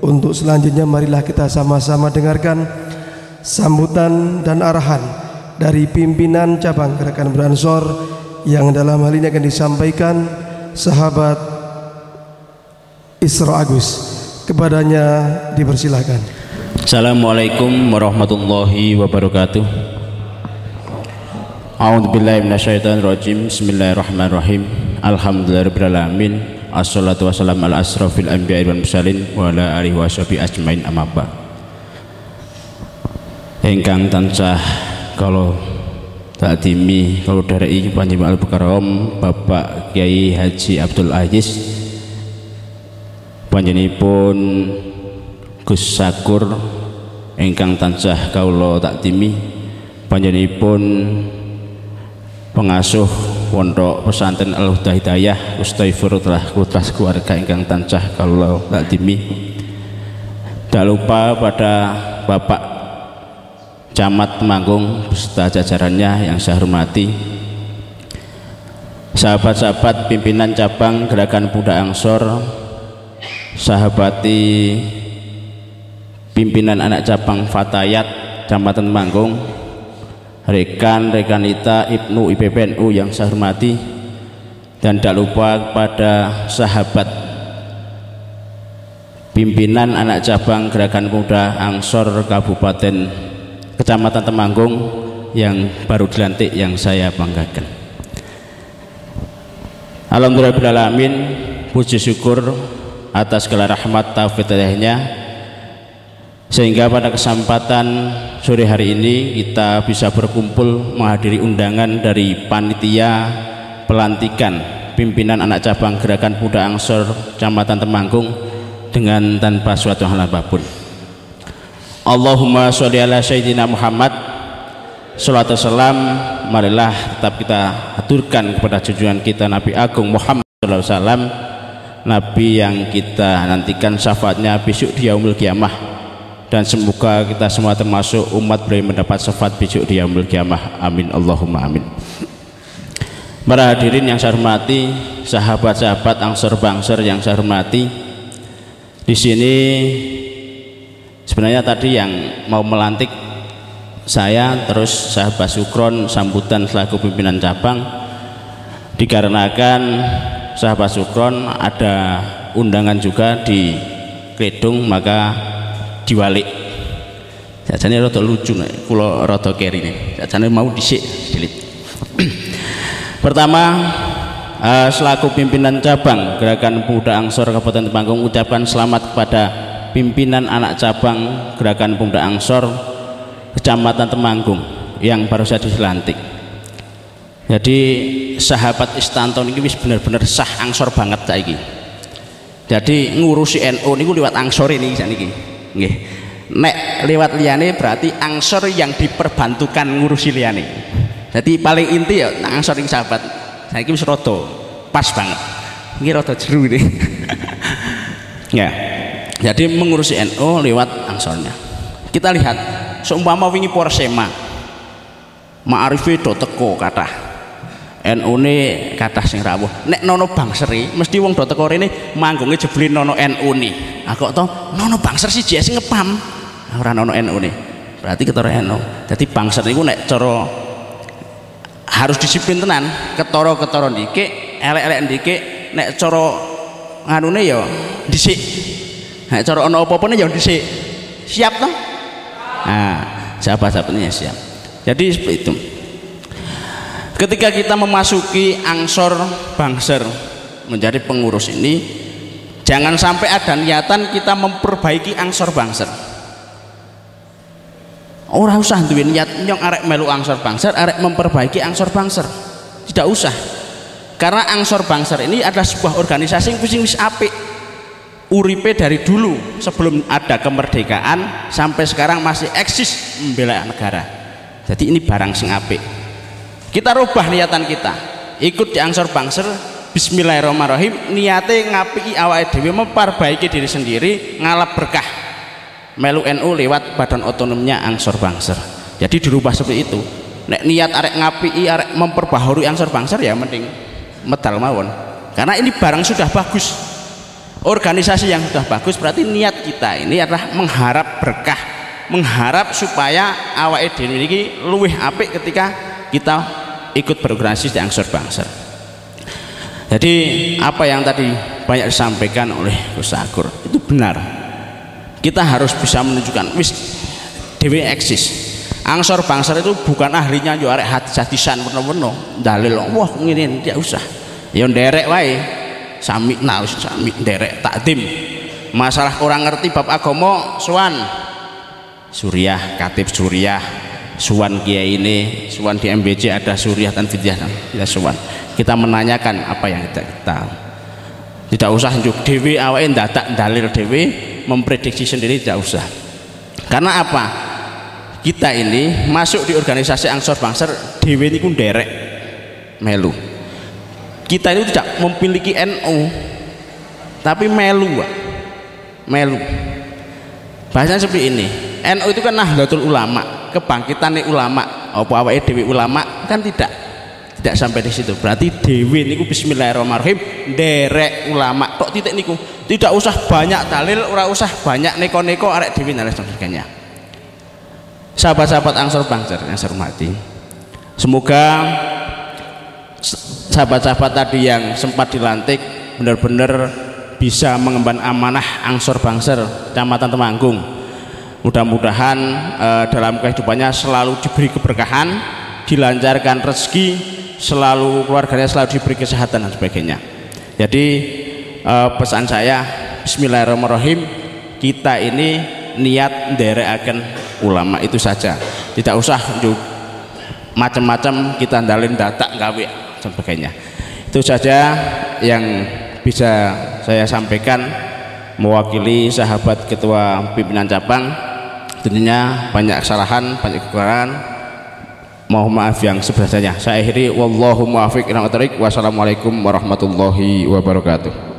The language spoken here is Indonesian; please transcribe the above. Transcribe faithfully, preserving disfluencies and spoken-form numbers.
Untuk selanjutnya marilah kita sama-sama dengarkan sambutan dan arahan dari pimpinan cabang Gerakan Beransor yang dalam hal ini akan disampaikan sahabat Isra Agus. Kepadanya dipersilahkan. Assalamualaikum warahmatullahi wabarakatuh. A'udzubillahi minasyaitonirrajim. Bismillahirrahmanirrahim. Alhamdulillahirabbil alamin. Assalatu wassalamu ala asrofil anbiya'i wal mursalin wa ala alihi washabihi ajmain, amma ba'd. Ingkang tansah kalau takdimi kalau dari Panjenengan Al-Mukarram Bapak Kiai Haji Abdul Aziz panjenenganipun Gus Sakur ingkang tansah kawula takdimi panjenenganipun pengasuh Pondok Pesantren Al-Huda Hidayah Ustadzullah putra keluarga ingkang tansah kawula takdimi. Tak lupa pada Bapak Camat Temanggung beserta jajarannya yang saya hormati, sahabat-sahabat pimpinan cabang Gerakan Pemuda Ansor, sahabati pimpinan anak cabang Fatayat Kecamatan Temanggung, rekan-rekan kita Ibnu I P P N U yang saya hormati, dan tak lupa kepada sahabat pimpinan anak cabang Gerakan Pemuda Ansor Kabupaten Kecamatan Temanggung yang baru dilantik yang saya banggakan. Alhamdulillahirabbil alamin, puji syukur atas segala rahmat taufik hidayahnya sehingga pada kesempatan sore hari ini kita bisa berkumpul menghadiri undangan dari panitia pelantikan pimpinan anak cabang Gerakan Pemuda Ansor Kecamatan Temanggung dengan tanpa suatu hal apapun. Allahumma sholli ala sayyidina Muhammad. Salatu salam marilah tetap kita aturkan kepada junjungan kita Nabi Agung Muhammad sallallahu alaihi wasallam, Nabi yang kita nantikan syafaatnya besok di yaumul kiamah, dan semoga kita semua termasuk umat beliau mendapat syafaat besok di yaumul kiamah. Amin Allahumma amin. Para hadirin yang saya hormati, sahabat-sahabat Ansor Bangsor yang saya hormati, di sini sebenarnya tadi yang mau melantik saya terus sahabat Sukron sambutan selaku pimpinan cabang, dikarenakan sahabat Sukron ada undangan juga di Kledung maka diwalik. Jajane rada lucu nek kula rada keri nih. Jajane mau dhisik dilit. Pertama, uh, selaku pimpinan cabang Gerakan Pemuda Ansor Kabupaten Temanggung ucapkan selamat kepada pimpinan anak cabang Gerakan Pemuda Ansor Kecamatan Temanggung yang baru saja dilantik. Jadi sahabat Istanto ini wis bener-bener sah Ansor banget saiki. Jadi ngurusi N U niku liwat Ansor ini saniki. Nggih. Nek lewat liyane berarti Ansor yang diperbantukan ngurusi liyane. Jadi paling inti ya Ansor ini sahabat. Saiki wis rada pas banget. Iki rada jeru iki. Ya. Jadi mengurusi N U lewat Angsornya. Kita lihat seumpama wingi Porsema Ma'arife do teko kathah, N U ne kathah sing rawuh. Nek nono Bangseri mesti wong do teko rene manggunge jebule nono N U ne. Ah kok to nono Bangser siji sing ngepam ora nono N U ne. Berarti ketara N U. Dadi Bangser niku nek cara harus disiplin tenan, ketara-ketara ndikik, elek-elek ndikik, nek cara nganune ya dhisik. Nek cara ana apa-apane ya dhisik. Siap toh? Nah, sahabat-sahabatnya siap. Jadi seperti itu. Ketika kita memasuki Ansor Bangser menjadi pengurus ini, jangan sampai ada niatan kita memperbaiki Ansor Bangser. Ora usah duwe niat nyong arek melu Ansor Bangser, arek memperbaiki Ansor Bangser. Tidak usah. Karena Ansor Bangser ini adalah sebuah organisasi yang wis apik. Uripe dari dulu sebelum ada kemerdekaan sampai sekarang masih eksis membela negara. Jadi ini barang sing apik. Kita rubah niatan kita. Ikut di Ansor Bangser, bismillahirrahmanirrahim, niate ngapiki awake dhewe, memperbaiki diri sendiri, ngalap berkah. Melu N U lewat badan otonomnya Ansor Bangser. Jadi dirubah seperti itu. Nek niat arek ngapiki, arek memperbaharui Ansor Bangser ya mending medal mawon. Karena ini barang sudah bagus. organisasi yang sudah bagus berarti niat kita ini adalah mengharap berkah, mengharap supaya awake dhewe iki luwih apik ketika kita ikut berorganisasi di Ansor Bangsar. Jadi apa yang tadi banyak disampaikan oleh Gus Sakur itu benar. Kita harus bisa menunjukkan wis dhewe eksis. Ansor Bangsar itu bukan ahlinya yo arek hadis-hadisan weno-weno dalil wah ngene tidak usah. Ya nderek wae. Samikna wis sami nderek takdim. Masalah orang ngerti bab agama suwan Suriah, Katib Suriah, suwan kiai ini, suwan di M B C ada Suriah dan Fidyah kita suwan. Kita menanyakan apa yang kita tahu. Tidak usah njuk dhewe awake ndadak dalil dhewe memprediksi sendiri, tidak usah. Karena apa? Kita ini masuk di organisasi Ansor Bangsar dhewe niku nderek melu. Kita itu tidak memiliki N U tapi melu, Pak. Melu. Bahasanya seperti ini. N U itu kan Nahdlatul Ulama, kebangkitan ulama. Apa awake dhewe ulama kan tidak. Tidak sampai di situ. Berarti dhewe niku bismillahirrahmanirrahim nderek ulama tok titik niku. Tidak usah banyak dalil, ora usah banyak neko-neko arek dhewe dan sebagainya. Sahabat-sahabat Ansor Bangsar yang saya hormati, semoga sahabat-sahabat tadi yang sempat dilantik benar-benar bisa mengemban amanah Ansor Bangsar Kecamatan Temanggung. Mudah-mudahan eh, dalam kehidupannya selalu diberi keberkahan, dilancarkan rezeki, selalu keluarganya selalu diberi kesehatan dan sebagainya. Jadi eh, pesan saya bismillahirrahmanirrahim, kita ini niat nderekaken ulama itu saja, tidak usah macam-macam kita dalin data gawe sebagainya. Itu saja yang bisa saya sampaikan mewakili sahabat ketua pimpinan cabang. Tentunya banyak kesalahan, banyak kekurangan, mohon maaf yang sebesar-besarnya. Saya akhiri, wallahu muwaffiq ila thoriq. Wassalamualaikum warahmatullahi wabarakatuh.